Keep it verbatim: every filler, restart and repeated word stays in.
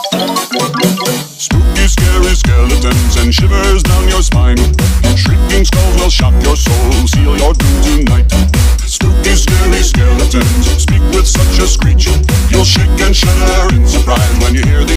Spooky, scary skeletons and shivers down your spine. Shrieking skulls will shock your soul, seal your doom tonight. Spooky, scary skeletons speak with such a screech. You'll shake and shudder in surprise when you hear the